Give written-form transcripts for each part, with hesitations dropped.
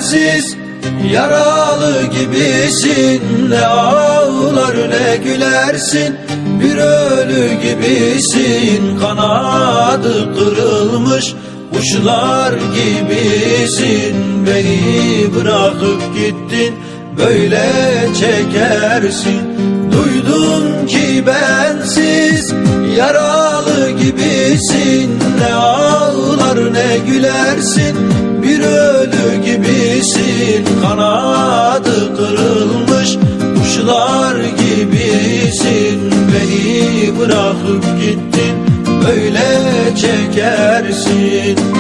bensiz. Yaralı gibisin, ne ağlar ne gülersin. Bir ölü gibisin, kanadı kırılmış kuşlar gibisin. Beni bırakıp gittin, böyle çekersin. Duydum ki bensiz, yaralı gibisin. Ne ağlar ne gülersin. Bir ölü gibisin, kanadı kırılmış kuşlar gibisin. Beni bırakıp gittin, böyle çekersin.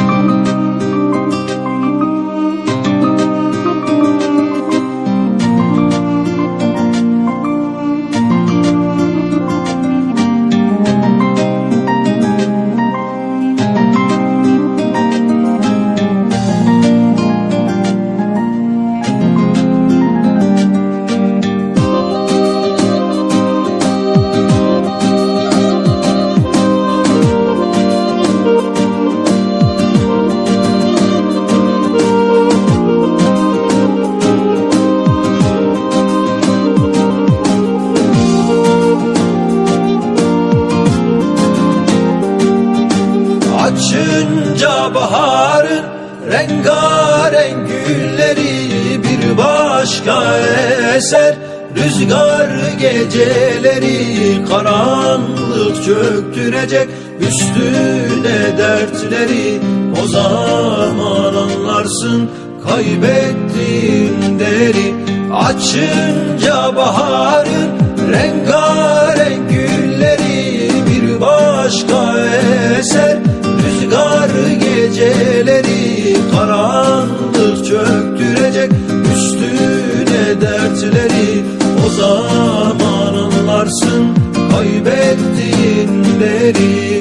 Açınca baharın rengarenk gülleri bir başka eser. Rüzgar geceleri karanlık çöktürecek üstüne dertleri. O zaman anlarsın kaybettiğin değeri. Açınca baharın rengarenk gülleri bir başka eser. Rüzgar geceleri karanlık çöktürecek üstüne dertleri. O zaman anlarsın kaybettiğinleri.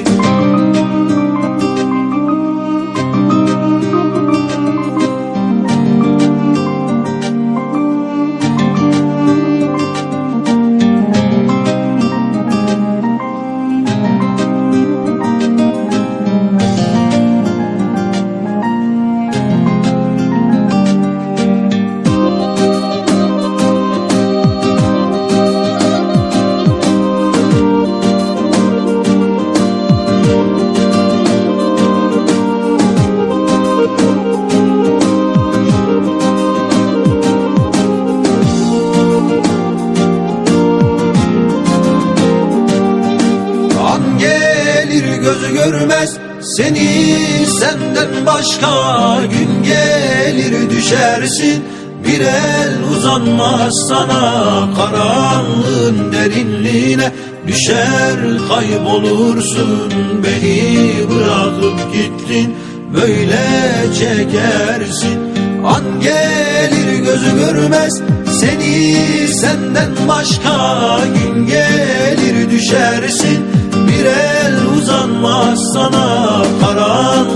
Gözü görmez seni senden başka, gün gelir düşersin. Bir el uzanmaz sana, karanlığın derinliğine düşer kaybolursun. Beni bırakıp gittin, böyle çekersin. An gelir gözü görmez seni senden başka, gün gelir düşersin. Bir el uzanmaz sana, karanlık